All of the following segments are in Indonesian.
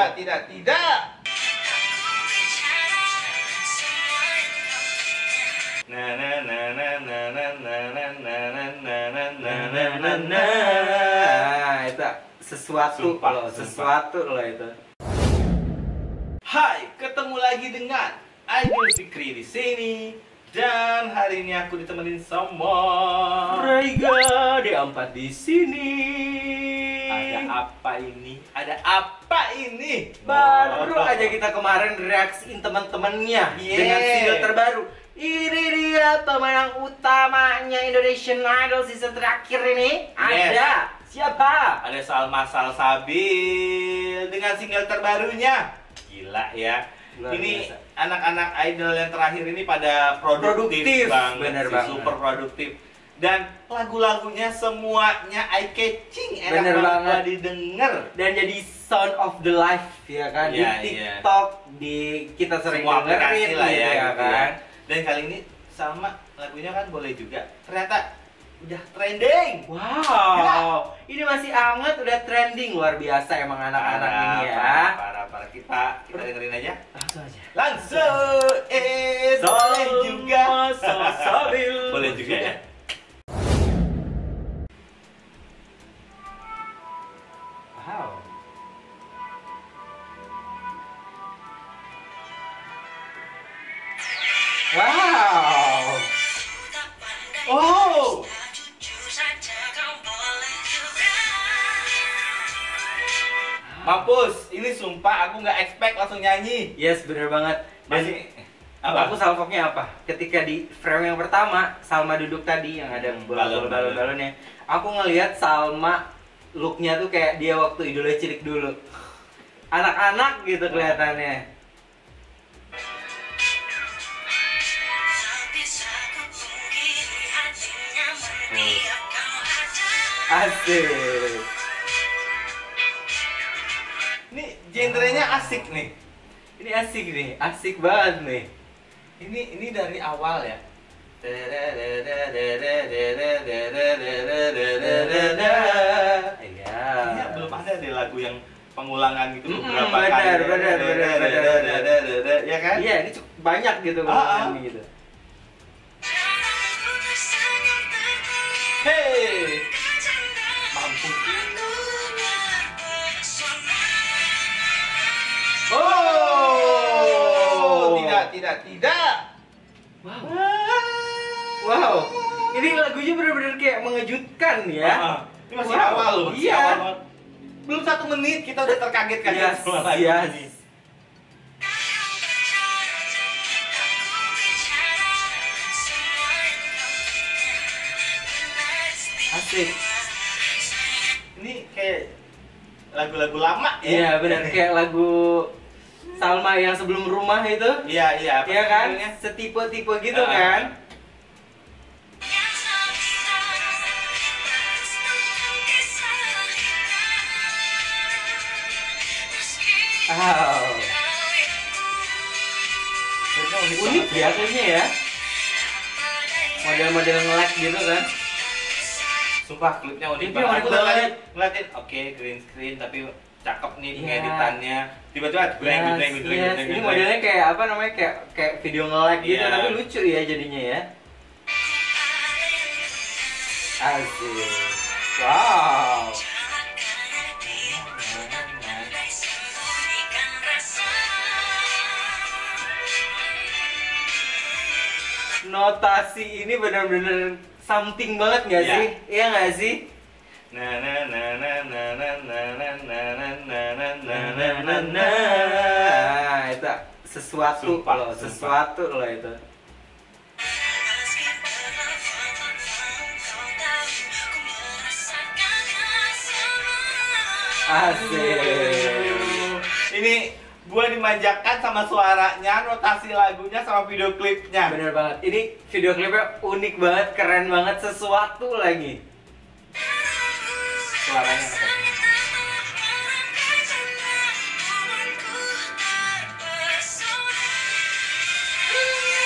Tidak. Itu sesuatu loh, sesuatu loh itu. Hai, ketemu lagi dengan Aidil Fikri di sini. Dan hari ini aku ditemenin sama Raiga D4 di sini. Ada apa ini? Baru aja kita kemarin reaksiin teman-temannya dengan single terbaru. Ini dia pemenang utamanya Indonesian Idol season terakhir ini. Ada siapa? Ada Salma Salsabil dengan single terbarunya. Gila ya. Luar ini biasa. Anak-anak idol yang terakhir ini pada produktif banget, bener sih, banget. super produktif. Dan lagu-lagunya semuanya eye catching, Bener enak banget banget didengar. Dan jadi sound of the life ya kan, Iya, di TikTok, di kita sering Semua dengerin aplikasi lah ya, gitu gitu kan. ya. Dan kali ini sama lagunya kan boleh juga. Ternyata udah trending. Wow, ini masih hangat, udah trending, luar biasa emang anak-anak ini ya. Parah. Kita dengerin aja. Langsung aja. Langsung, boleh juga. Salsabil. Boleh juga ya. Wow. Wow. Oh, mampus. Ini sumpah aku nggak expect langsung nyanyi. Yes, bener banget. Dan Masih apa? aku salvoknya apa? Ketika di frame yang pertama, Salma duduk tadi yang ada balon-balonnya. Aku ngelihat Salma looknya tuh kayak dia waktu Idola cilik dulu. Anak-anak gitu kelihatannya. Asik. Ini genrenya asik nih. Ini asik nih, asik banget nih. Ini dari awal ya. Iya. Kayaknya belum ada deh lagu yang pengulangan gitu beberapa benar, kali. benar. Ya kan? Iya, ini cukup banyak gitu ini gitu. Hey, mampus. Oh, tidak. Wow. Ini lagunya benar-benar kayak mengejutkan ya. Ini masih Wow, awal loh, masih iya. awal banget. Belum 1 menit kita udah terkaget-kaget sama lagu ini. Asik. Ini kayak lagu-lagu lama ya. Iya, benar kayak lagu Salma yang sebelum rumah itu. Iya. Iya kan? judulnya? Setipe-tipe gitu kan? Wow. Unik ya kayaknya ya. Model-model nge-lag gitu kan. Sumpah klipnya unik Klipnya banget. unik Aku udah banget. ngeliatin, oke green screen tapi cakep nih Iya. pengeditannya. Tiba-tiba breng. Ini modelnya kayak apa namanya, kayak video nge-lag gitu, Iya. tapi lucu ya jadinya ya. Asik. Wow. Notasi ini benar-benar something banget nggak Iya. sih? Iya nggak sih? Nah, itu sesuatu Sumpah, loh, sumpah. sesuatu loh itu. Asik. Ini gue dimanjakan sama suaranya, notasi lagunya, sama video klipnya. Bener banget. Ini video klipnya unik banget, keren banget, sesuatu lagi. Suaranya apa?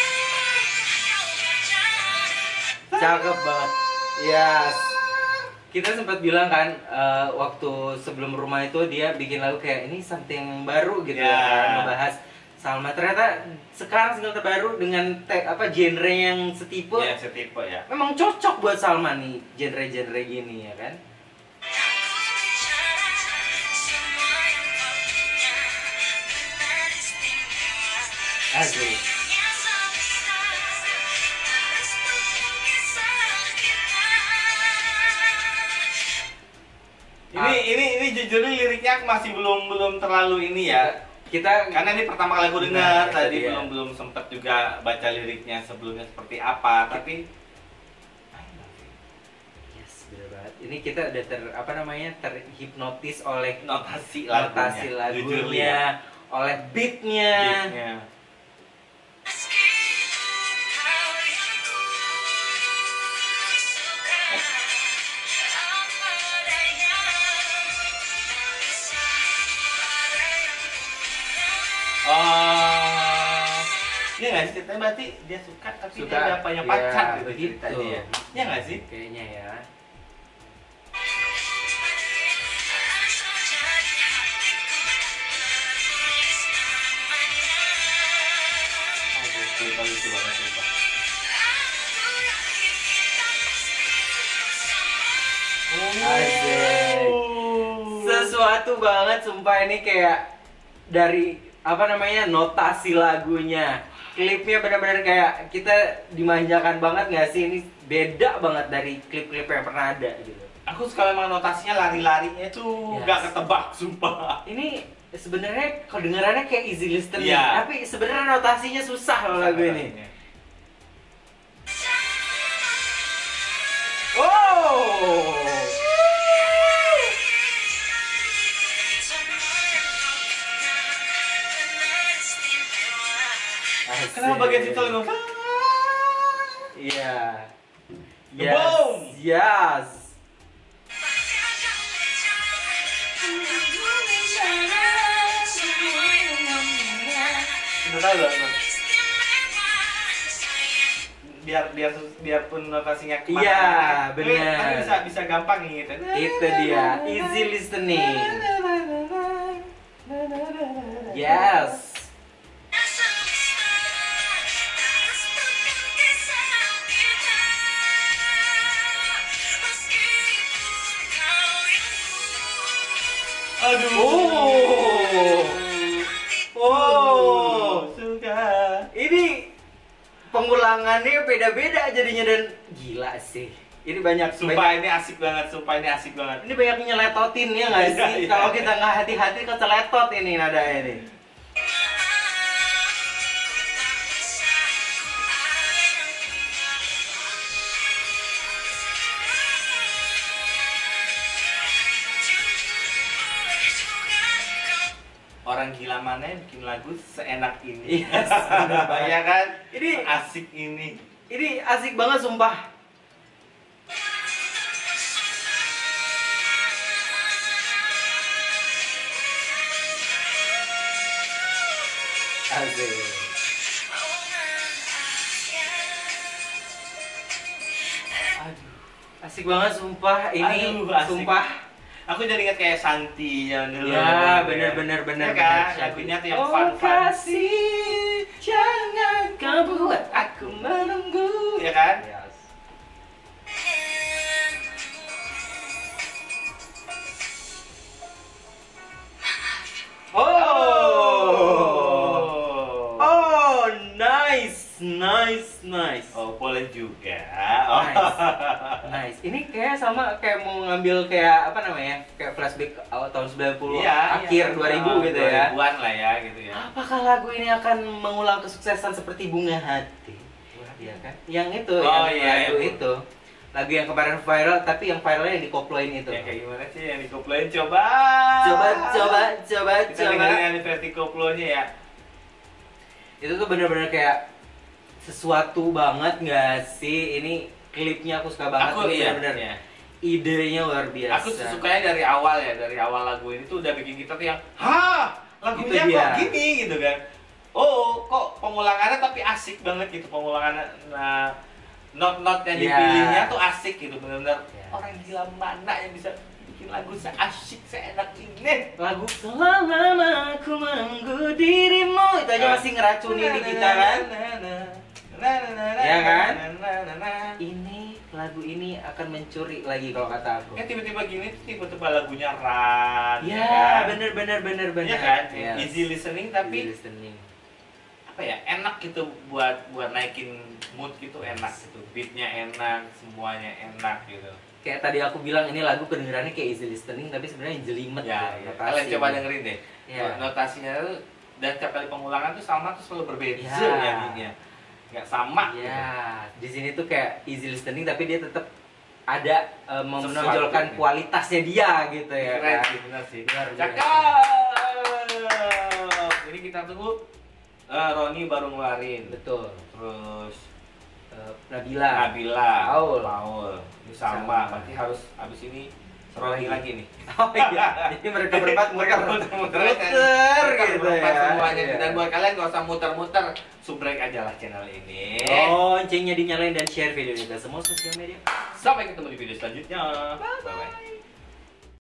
Cakep banget. Yes. Kita sempat bilang kan waktu sebelum rumah itu dia bikin lagu kayak ini something baru gitu Ya. kan, ngebahas Salma. Ternyata sekarang single terbaru dengan genre yang setipe, Ya, setipe ya. memang cocok buat Salma nih, genre-genre gini ya kan. Asik. Ini jujur liriknya aku masih belum terlalu ini ya. Kita Karena ini pertama kali aku Nah, dengar, itu tadi dia. belum sempet juga baca liriknya sebelumnya seperti apa, tapi yes, bener banget. Ini kita udah terhipnotis oleh notasi notasi jujur lagunya, oleh beatnya. beatnya. Oh, iya nggak sih ceritanya berarti dia suka tapi Suka, dia nggak punya pacar ya, gitu begitu. ceritanya ya. Iya nggak sih? Kayaknya ya. Lucu banget sumpah. Asik. Sesuatu banget sumpah, ini kayak dari notasi lagunya, klipnya benar-benar kayak kita dimanjakan banget nggak sih? Ini beda banget dari klip-klip yang pernah ada gitu. Aku suka memang notasinya lari-larinya tuh Yes. nggak ketebak sumpah. Ini sebenarnya kedengarannya kayak easy listening, Iya. tapi sebenarnya notasinya susah loh lagu ini. Oh. Asik. Kenapa bagian situ itu? Iya. Boom. Yes. Udah tahu loh. Biarpun notasinya kemana, Iya, tapi benar. bisa gampang gitu. Itu dia, easy listening. Yes. Aduh. Oh. Suka. Ini pengulangannya beda-beda jadinya dan gila sih. Ini banyak Sumpah ini asik banget, sumpah ini asik banget. ini banyak nyeletotin ya nggak Iya, sih? iya. Kalau kita nggak hati-hati keceletot ini nada ini. Orang gila mana yang bikin lagu seenak ini? Yes, bener banget. Ya kan? Ini- asik ini. Ini asik banget sumpah. Asik. Aduh. Asik banget sumpah ini. Aduh, asik. Sumpah. Aku jadi ingat kayak Santi yang dulu. Ya, bener-bener Ya kan? Lagunya tuh yang fun-fun. kasih, jangan kau buat aku menunggu. Ya kan? Yes. Oh. Oh, nice, nice, nice. Oh, boleh juga. Nice. Nice. Ini kayak sama kayak mau ngambil kayak apa namanya? Kayak flashback awal tahun 90 Iya, akhir 2000 gitu ya. 2000-an lah ya gitu ya. Apakah lagu ini akan mengulang kesuksesan seperti Bunga Hati? Iya kan? Yang itu, Oh, yang iya, lagu iya. itu. Lagu yang kemarin viral, tapi yang viralnya yang dikoploin itu. Ya kayak gimana sih yang dikoploin? Coba. Coba. Kita dengerin yang versi koplonya ya. Itu tuh bener-bener kayak sesuatu banget nggak sih? Ini klipnya aku suka banget. Aku Ini iya, bener-bener iya. idenya luar biasa. Aku sukanya dari awal ya, dari awal lagu ini tuh udah bikin kita tuh yang, hah, lagunya Itu kok dia. gini gitu kan. Oh, kok pengulangannya tapi asik banget gitu pengulangannya. Nah, not yang Iya. dipilihnya tuh asik gitu, benar-benar Iya. orang gila mana yang bisa bikin lagu seasik seenak ini. Lagu selama aku menunggu dirimu itu aja masih ngeracunin di kita kan. Ya kan? Ini lagu ini akan mencuri lagi kalau kata aku. Tiba-tiba gini tuh tiba-tiba lagunya Run. Ya, kan? bener. Iya kan? Yes. Easy listening tapi Easy listening. apa ya, enak gitu buat naikin mood gitu, enak gitu, beatnya enak, semuanya enak gitu. Kayak tadi aku bilang ini lagu kedengarannya kayak easy listening tapi sebenarnya jelimet Ya, notasi. kalian coba dengerin deh. Ya. Notasinya tuh dan tiap kali pengulangan tuh Salma tuh selalu berbeda Ya. nyanyinya. Nggak sama. Ya, di sini tuh kayak easy listening tapi dia tetap ada menonjolkan Sesuatu. kualitasnya dia gitu ya Keren kan. sih, bener sih. Luar biasa. Cakep. Ini kita tunggu Roni baru ngeluarin. Betul. Terus Nabila. Nabila, Paul. Ini sama, berarti harus abis ini Roni lagi nih. Oh iya, jadi mereka berempat muter gitu berempat ya. semuanya. Iya. Dan buat kalian gak usah muter-muter, subrek aja lah channel ini. Loncengnya dinyalain dan share video kita semua sosial media. Sampai ketemu di video selanjutnya. Bye bye.